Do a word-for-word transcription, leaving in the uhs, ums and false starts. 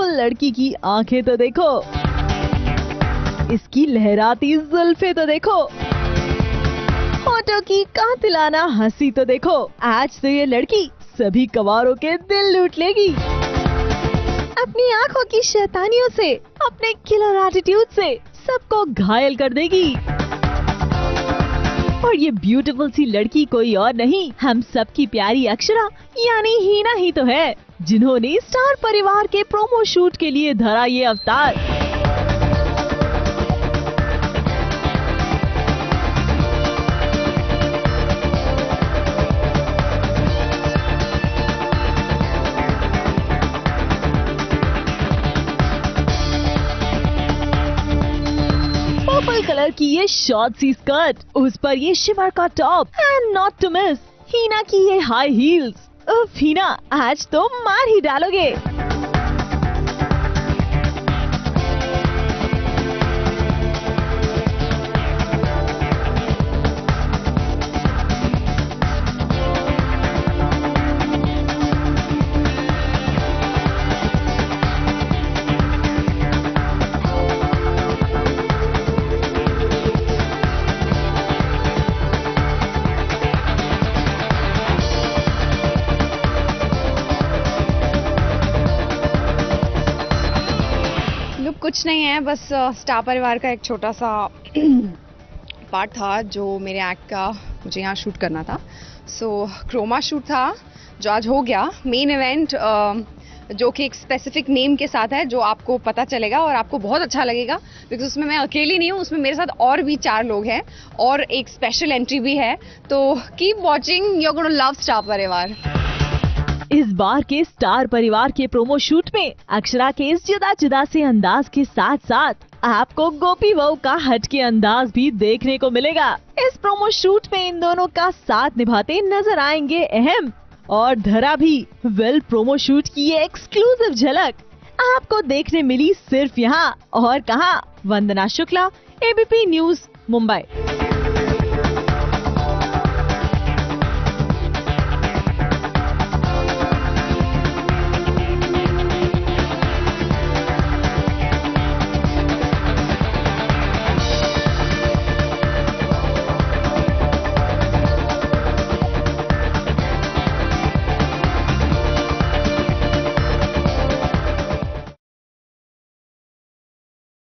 Beautiful लड़की की आंखें तो देखो, इसकी लहराती जुल्फे तो देखो, होठों की कातिलाना हंसी तो देखो। आज तो ये लड़की सभी कवारों के दिल लूट लेगी। अपनी आंखों की शैतानियों से, अपने किलर एटीट्यूड से सबको घायल कर देगी। और ये ब्यूटीफुल सी लड़की कोई और नहीं, हम सबकी प्यारी अक्षरा यानी हीना ही तो है, जिन्होंने स्टार परिवार के प्रोमो शूट के लिए धरा ये अवतार। पर्पल कलर की ये शॉर्ट सी स्कर्ट, उस पर ये शिमर का top and not to miss Hina की ये हाई हील्स। उफ हीना, आज तो मार ही डालोगे। कुछ नहीं है, बस स्टार परिवार का एक छोटा सा पार्ट था जो मेरे एक्ट का मुझे यहाँ शूट करना था। सो so, क्रोमा शूट था जो आज हो गया। मेन इवेंट जो कि एक स्पेसिफिक नेम के साथ है, जो आपको पता चलेगा और आपको बहुत अच्छा लगेगा, बिकॉज उसमें मैं अकेली नहीं हूँ, उसमें मेरे साथ और भी चार लोग हैं और एक स्पेशल एंट्री भी है। तो keep watching, you are gonna love Star Parivaar. इस बार के स्टार परिवार के प्रोमो शूट में अक्षरा के इस जुदा जुदा से अंदाज के साथ साथ आपको गोपी बहू का हटके अंदाज भी देखने को मिलेगा। इस प्रोमो शूट में इन दोनों का साथ निभाते नजर आएंगे अहम और धरा भी। वेल, प्रोमो शूट की ये एक्सक्लूसिव झलक आपको देखने मिली सिर्फ यहाँ और कहाँ। Vandana Shukla, ABP news, Mumbai.